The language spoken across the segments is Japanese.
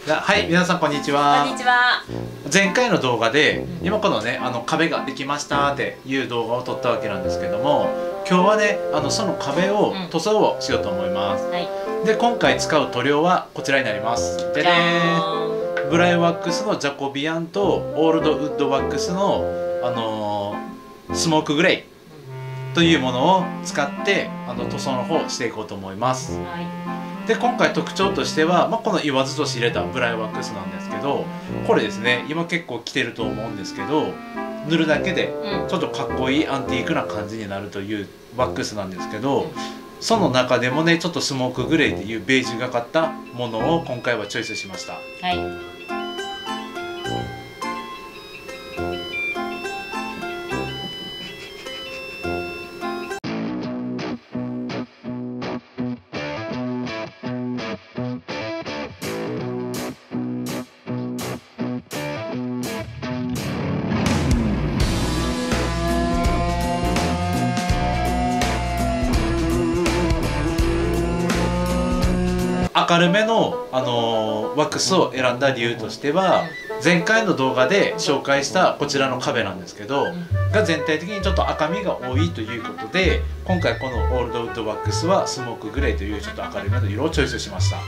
はい、皆さんこんにちは。 こんにちは。 前回の動画で今このね壁ができましたっていう動画を撮ったわけなんですけども、今日はねその壁を塗装をしようと思います。 はい。 で今回使う塗料はこちらになります。でね、ブライワックスのジャコビアンとオールドウッドワックスのスモークグレイというものを使って塗装の方をしていこうと思います。 はい。 で今回特徴としては、この言わずと知れたブライワックスなんですけど、これですね今結構着てると思うんですけど、塗るだけでちょっとかっこいいアンティークな感じになるというワックスなんですけど、その中でもねちょっとスモークグレーっていうベージュがかったものを今回はチョイスしました。 はい。 明るめの、ワックスを選んだ理由としては、前回の動画で紹介したこちらの壁なんですけど、が全体的にちょっと赤みが多いということで、今回このオールドウッドワックスはスモークグレーというちょっと明るめの色をチョイスしました。はい、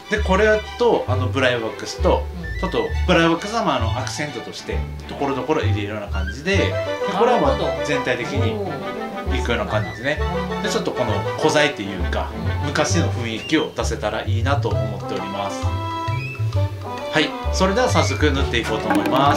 でこれとブライワックスと、ちょっとブライワックスはアクセントとしてところどころ入れるような感じで、これは全体的にいくような感じですね。でちょっとこの古材っていうか昔の雰囲気を出せたらいいなと思っております。はい、それでは早速塗っていこうと思います。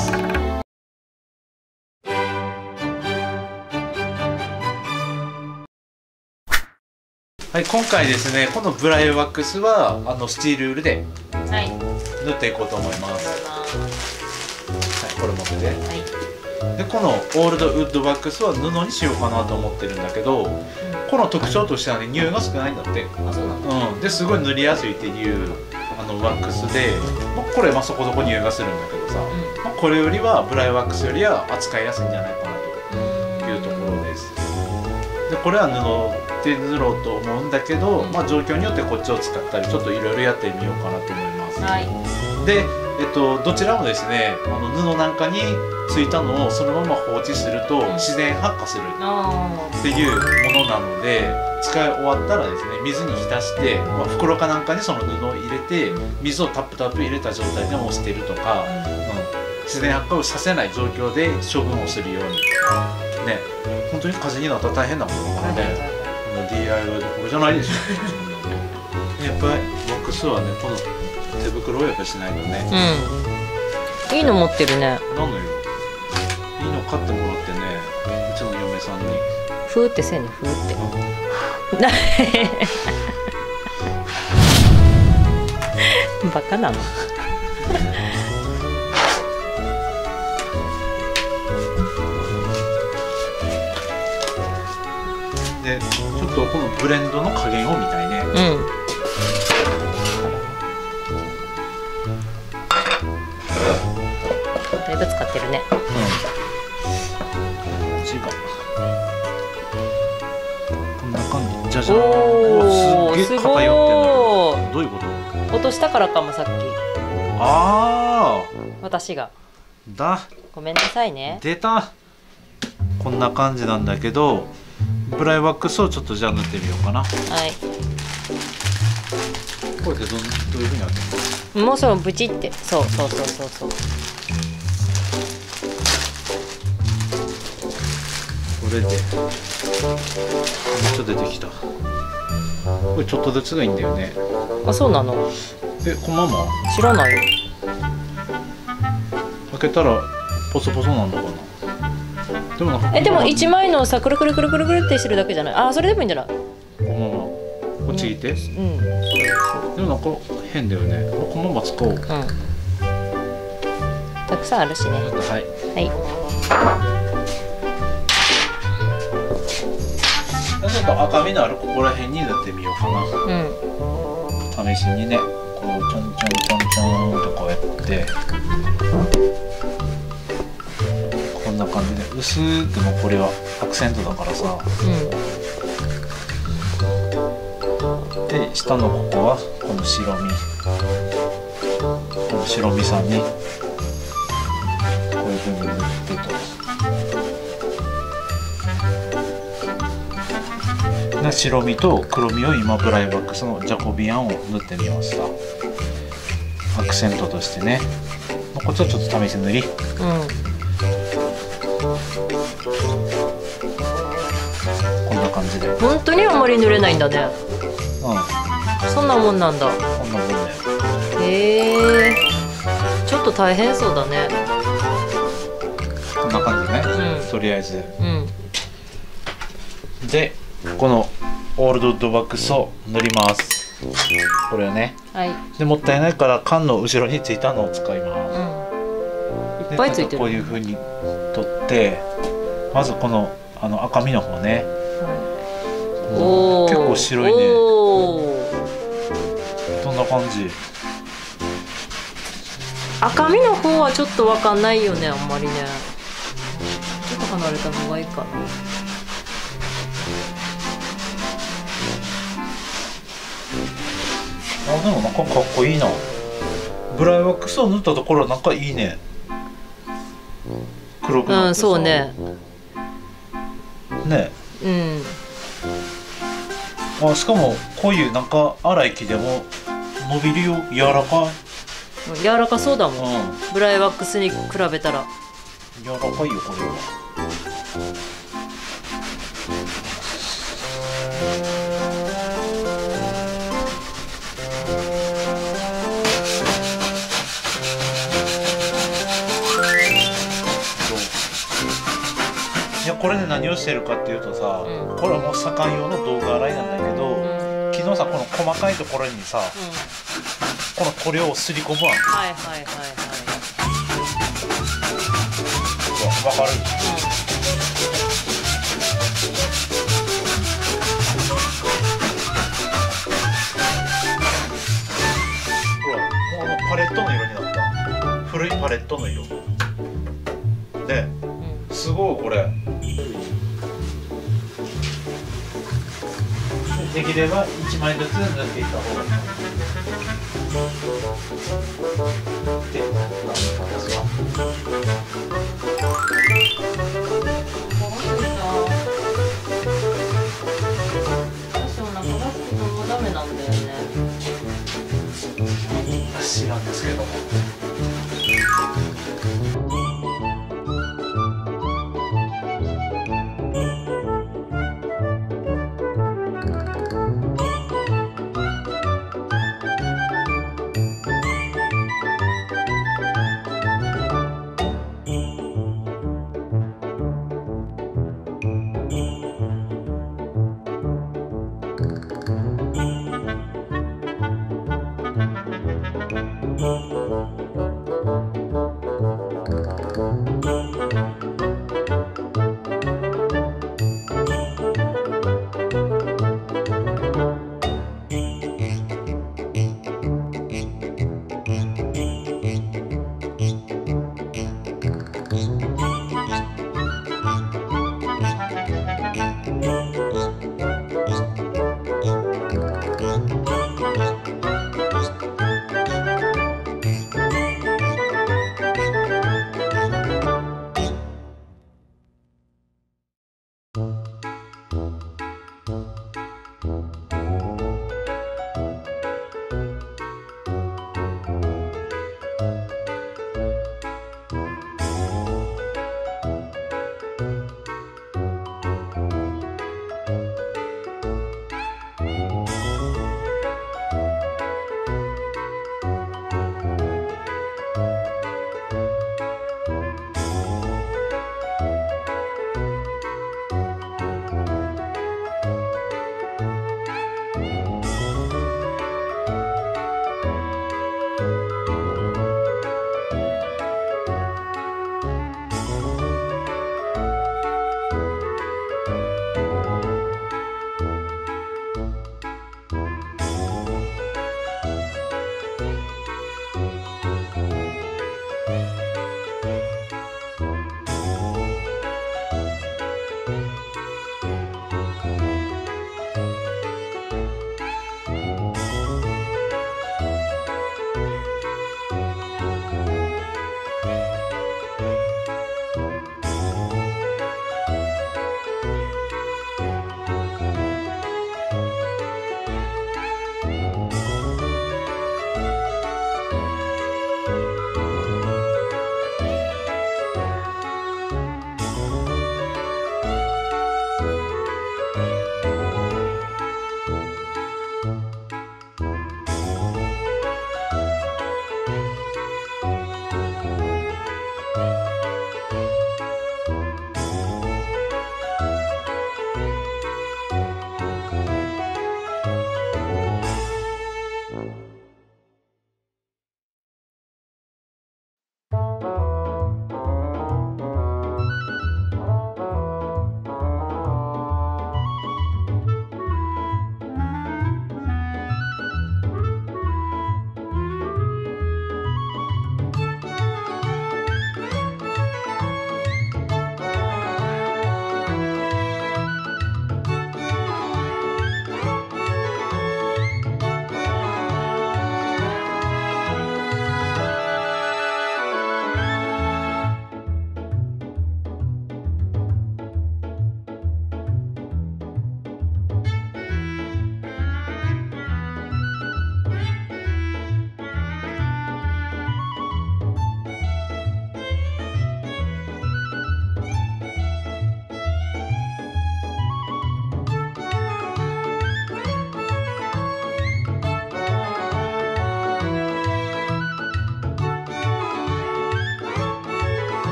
はい、今回ですねこのブライワックスはスチールウールで塗っていこうと思います。はい、これ持ってて、でこのオールドウッドワックスは布にしようかなと思ってるんだけど、この特徴としてはね匂いが少ないんだって。ですごい塗りやすいっていうワックスで、これそこそこ匂いがするんだけどさ、これよりはブライワックスよりは扱いやすいんじゃないかなというところです。でこれは布で塗ろうと思うんだけど、状況によってこっちを使ったりちょっといろいろやってみようかなと思います。はい、で、どちらもですね布なんかについたのをそのまま放置すると自然発火するっていうものなので、使い終わったらですね水に浸して、袋かなんかにその布を入れて水をタップタップ入れた状態でも捨てるとか、自然発火をさせない状況で処分をするようにね。本当に火事になったら大変なものだからね、DIY どころじゃないでしょ。やっぱりワックスはねこの手袋をやっぱしないとね。 いいの持ってるね。 なんのよ、いいの買ってもらってね、うちの嫁さんにふーってせんね、ふーってバカなのでちょっとこのブレンドの加減を見たいね。 だいぶ使ってるね。 こんな感じ。じゃじゃーん。すげえ偏ってんだけど。どういうこと？ 落としたからかもさっき。 ああ。 私が。 だ。 ごめんなさいね。 出た。こんな感じなんだけど、ブライワックスをちょっとじゃあ塗ってみようかな。はい。これってどういう風にやってるの？ もうそのブチって、そう。 これでめっちゃ出てきた。これちょっとずつがいいんだよね。 あ、そうなの？ このまま？ 知らないよ。 開けたらポソポソなんのかな。でもでも一枚のさ、くるくるってしてるだけじゃない？あ、それでもいいんじゃない？ このままこっちいて。でもなんか変だよね。このまま使おう。 たくさんあるしね。 はい。ちょっと赤みのあるここら辺に塗ってみようかな。試しにね、こうちょんとこうやってこんな感じで薄くもこれはアクセントだからさ、で下のここはこの白身この白身さんにこういう風に塗ってと。で白身と黒身を今ブライワックスのジャコビアンを塗ってみました。アクセントとしてね。こっちはちょっと試し塗り。こんな感じで。 本当にあんまり塗れないんだね。そんなもんなんだ。 こんなもんね。 へえ。ちょっと大変そうだね。 こんな感じね。とりあえず。で、このオールドウッドワックスを塗ります。これをね。でもったいないから缶の後ろについたのを使います。 いっぱいついてる。 こういう風に取って、まずこの赤身の方ね。結構白いね。どんな感じ？ 赤身の方はちょっとわかんないよね、あんまりね。ちょっと離れた方がいいかな。 でもなんかかっこいいな。ブライワックスを塗ったところはなんかいいね。黒くなってさ。 そうね。 ね。しかもこういうなんか粗い木でも伸びるよ。柔らかい。 柔らかそうだもん。ブライワックスに比べたら。 柔らかいよこれは。いやこれで何をしてるかっていうとさ、これはもう左官用の道具洗いなんだけど、昨日さこの細かいところにさ、この塗料をすり込むわけ。わかる？ほら、もうパレットの色になった。古いパレットの色。で、すごいこれ。できれば1枚ずつ塗っていった方がいい。で、私は。知らんですけども。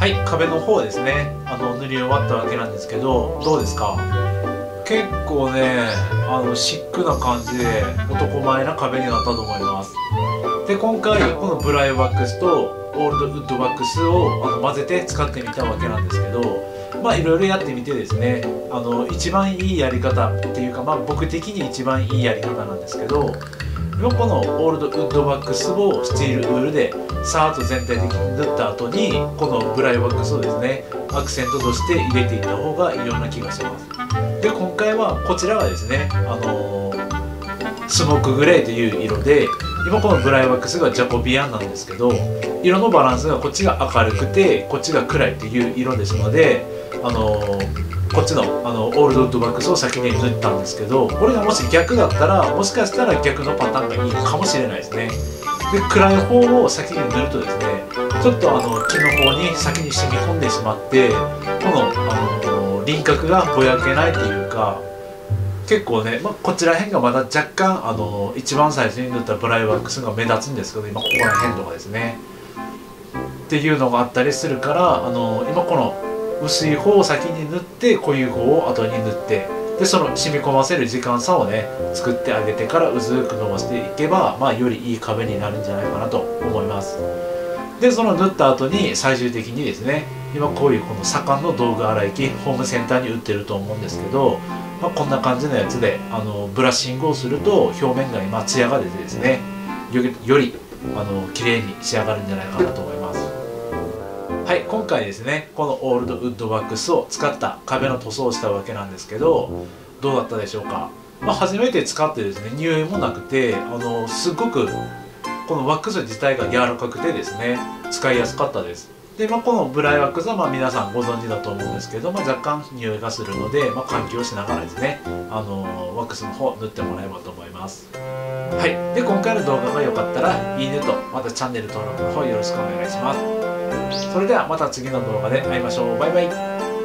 はい、壁の方ですね、塗り終わったわけなんですけど、どうですか？結構ね、シックな感じで男前な壁になったと思います。で、今回このブライワックスとオールドウッドワックスを混ぜて使ってみたわけなんですけど、まあいろいろやってみてですね、一番いいやり方っていうか、まあ僕的に一番いいやり方なんですけど、このオールドウッドワックスをスチールウールでさーっと全体的に塗った後に、このブライワックスをですねアクセントとして入れていった方がいいような気がします。で、今回はこちらはですね、スモークグレーという色で、今このブライワックスがジャコビアンなんですけど、色のバランスがこっちが明るくてこっちが暗いという色ですので、こっちのオールドウッドワックスを先に塗ったんですけど、これがもし逆だったら、もしかしたら逆のパターンがいいかもしれないですね。で、暗い方を先に塗るとですね、ちょっと木の方に先に染み込んでしまって、この輪郭がぼやけないというか、結構ね、こちら辺がまだ若干一番最初に塗ったブライワックスが目立つんですけど、今ここら辺とかですねっていうのがあったりするから、今この薄い方を先に塗って濃い方を後に塗って、でその染み込ませる時間差をね作ってあげてから薄く伸ばしていけば、よりいい壁になるんじゃないかなと思います。で、その塗った後に最終的にですね、今こういうこの左官の道具洗い機、ホームセンターに売ってると思うんですけど、こんな感じのやつでブラッシングをすると表面が今ツヤが出てですね、より綺麗に仕上がるんじゃないかなと思います。はい、今回ですね、このオールドウッドワックスを使った壁の塗装をしたわけなんですけど、どうだったでしょうか？初めて使ってですね、匂いもなくて、すごくこのワックス自体が柔らかくてですね、使いやすかったです。で、このブライワックスは皆さんご存知だと思うんですけど、若干匂いがするので、換気をしながらですね、ワックスの方塗ってもらえばと思います。はい、で、今回の動画が良かったらいいねと、またチャンネル登録の方よろしくお願いします。それではまた次の動画で会いましょう。バイバイ。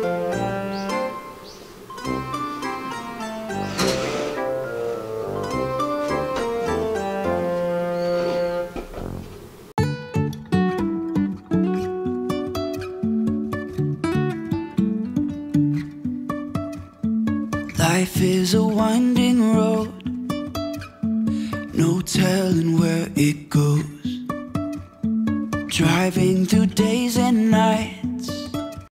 Life is a winding road, no telling where it goes. Driving through days